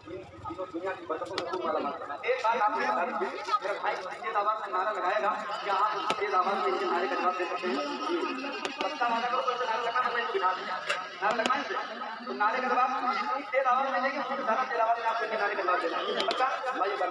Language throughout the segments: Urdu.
دنیا کی برکتوں سے خوب مالا مال کرنا۔ ایک بات آپ نے بتا دی، میرا بھائی تیز آواز میں نعرہ لگائے گا، کیا آپ تیز آواز میں ان کے نعرے کا جواب دے سکتے ہیں؟ سستا وعدہ کرو تو نعرہ لگانا میں دکھا دیں، نعرہ لگائیں سے تو نعرے کا جواب جتنی تیز آواز میں دیں گے اس سے زیادہ تیز آواز میں آپ کے نعرے کا جواب دینا ہے۔ بچہ بھائی بن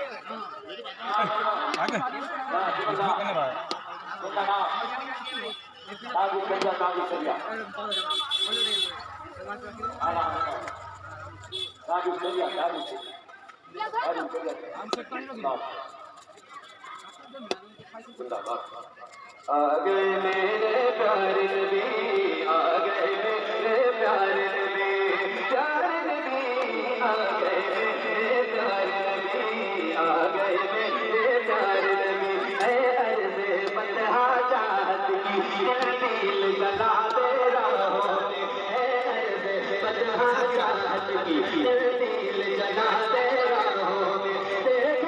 آگے میرے پیارے نبی، آگے میرے پیارے نبی، پیارے نبی آگے میرے پیارے نبی، آگے میرے پیارے نبی، اے عرض فتح چاہت کی دل جلا دے راہوں میں، اے عرض فتح چاہت کی دل جلا دے راہوں میں، دیکھو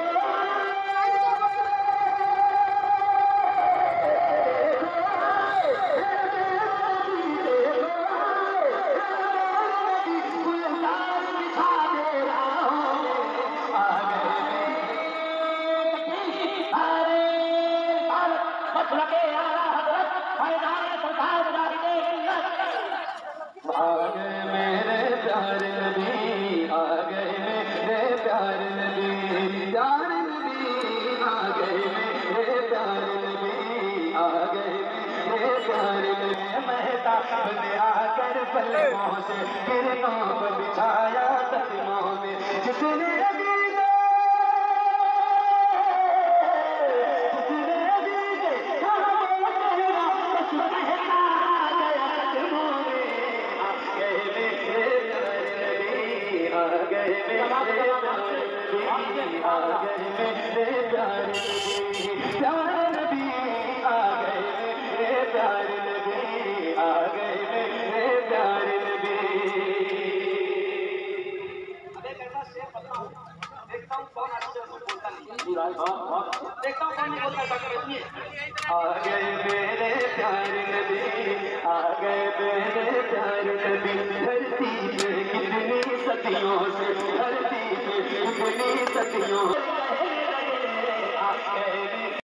آگے میرے پیارے نبی، آگے میرے پیارے نبی، پیارے نبی آگے میرے پیارے نبی، آگے میرے پیارے نبی، مہتاب نے آ کر پلکوں سے کرنوں کو بچھایا قدموں میں، جس نے آگے میرے پیارے نبی، آگے میرے